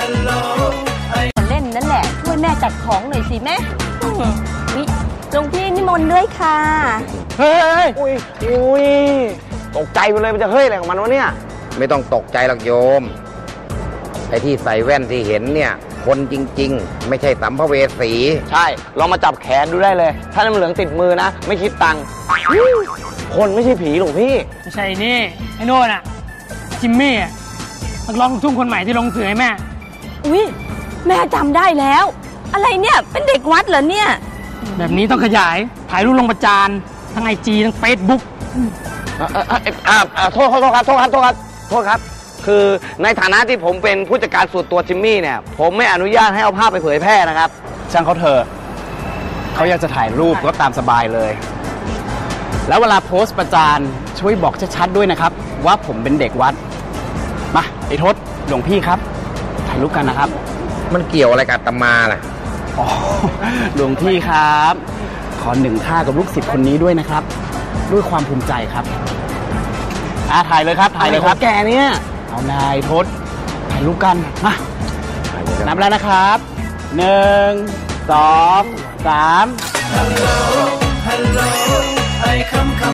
เล่นนั่นแหละช่วยแม่จัดของหน่อยสิแม่หลวงพี่นิมนต์ด้วยค่ะเฮ้ยอุ้ยตกใจไปเลยมันจะเฮ้ยอะไรของมันวะเนี่ยไม่ต้องตกใจหรอกโยมไอ้ที่ใส่แว่นที่เห็นเนี่ยคนจริงๆไม่ใช่สัมภเวสีใช่ลองมาจับแขนดูได้เลยถ้าน้ำเหลืองติดมือนะไม่คิดตังค์คนไม่ใช่ผีหรอกพี่ไม่ใช่นี่ไอ้โน่นอะจิมมี่อะนักร้องลูกทุ่งคนใหม่ที่ลงเสือให้แม่อุ้ยแม่จำได้แล้วอะไรเนี่ยเป็นเด็กวัดเหรอเนี่ยแบบนี้ต้องขยายถ่ายรูปลงประจานทั้งIGทั้ง Facebook โทษครับคือในฐานะที่ผมเป็นผู้จัดการส่วนตัวจิมมี่เนี่ยผมไม่อนุญาตให้เอาภาพไปเผยแพร่นะครับช่างเขาเถอะเขาอยากจะถ่ายรูปก็ตามสบายเลยแล้วเวลาโพสต์ประจานช่วยบอกชัดๆด้วยนะครับว่าผมเป็นเด็กวัดมาไอ้ทศหลวงพี่ครับถ่ายรูปกันนะครับมันเกี่ยวอะไรกับอาตมาล่ะอ๋อหลวงพี่ครับขอหนึ่งท่ากับลูกศิษย์คนนี้ด้วยนะครับด้วยความภูมิใจครับถ่ายเลยครับแกเนี่ยเอานายทศถ่ายรูปกันมานับแล้วนะครับ1 2 3